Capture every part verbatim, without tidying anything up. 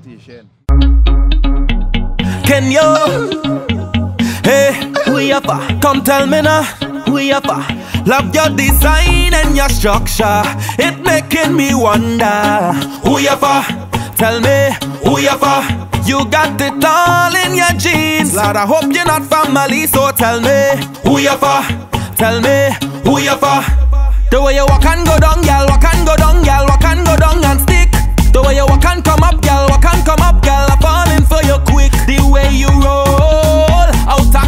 Plantation. Can you? Hey, who you for? Come tell me now, who you for? Love your design and your structure, it making me wonder. Who you for? Tell me, who you for? You got it all in your jeans. Lord, I hope you're not family, so tell me, who you for? Tell me, who you for? The way you walk and go down, girl, walk and go down, girl, walk and go down and stick. The way you walk and come up, girl, walk and come up, girl, I'm falling for you quick. The way you roll, out of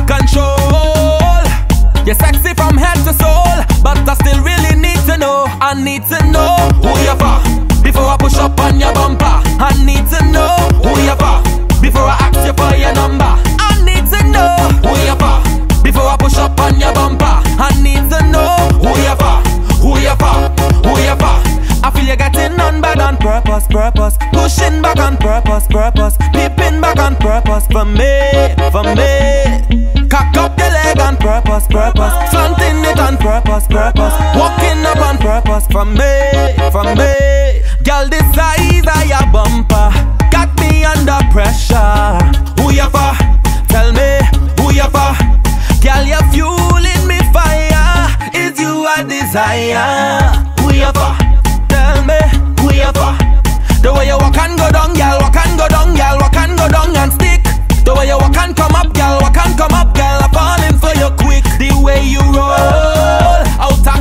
control. You're sexy from head to soul, but I still really need to know. I need to know who you for before I push up on your bumper. I need to know who you for before I ask you for your number. I need to know who you for before I push up on your bumper. I need to know who you for, who you for, who you for. I feel you getting on bad on purpose, purpose. Pushing back on purpose, purpose. Peeping back on purpose for me, for me. Cock up your leg on purpose, purpose. Slanting it on purpose, purpose. Walking up on purpose for me, for me. Girl, the size of your bumper got me under pressure. Who you for? Tell me, who you for? Girl, you're fueling me fire. Is you a desire? Who you for? Tell me, who you for? The way you walk and go down, girl, walk and go down, girl, walk and go down and stick. The way you walk and come up, girl, walk and come up, girl, I'm falling for you quick. The way you roll, out of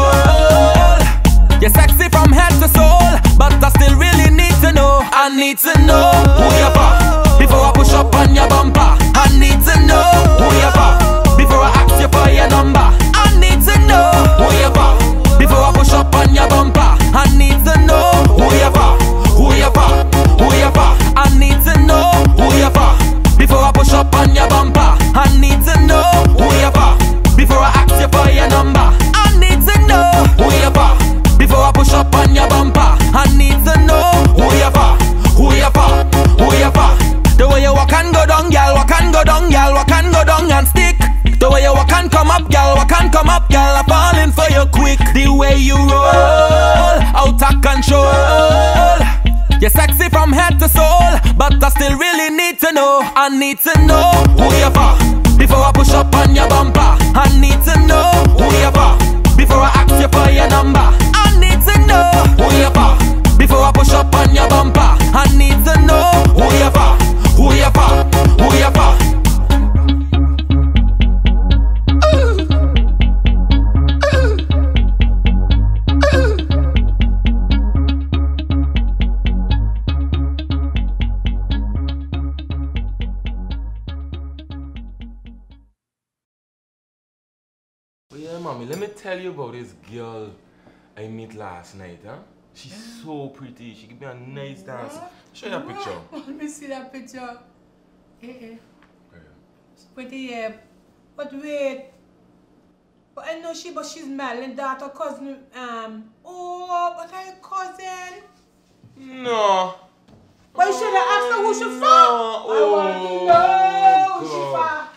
control. You're sexy from head to soul, but I still really need to know. I need to know who you for before I push up on your bumper. I need to know who you for before I ask you for your number. I need to know who you for before I push up on your bumper. I need to know who you for, who you for, who you for. I need to know who you for before I push up on your bumper. I need to know who you for before I ask you for your number. I need to know who you for before I push up on your bumper. I need to know who you for, who you for, who you for. The way you walk and go down, girl, walk and go down, girl, walk and go down and stick. The way you walk and come up, girl, walk and come up, girl, I'm falling for you quick. The way you roll, out of control. You're sexy from head to soul, but I still really need to know. I need to know who you for before I push up on your bumper. I need to know who you for before I ask you for your number. I need to know who you for before I push up on your bumper. I need to know who you for, who you for, who you for. Yeah, mommy, let me tell you about this girl I met last night, huh? She's mm. so pretty. She give me a nice dance. What? Show you a picture. Let me see that picture. Eh, eh. Okay. She's pretty, yeah. But wait. But I know she, but she's Madeline, daughter, cousin. Um. Oh, but her cousin. No. But you should have asked her who she no. from. Oh, I want to know who she God. from.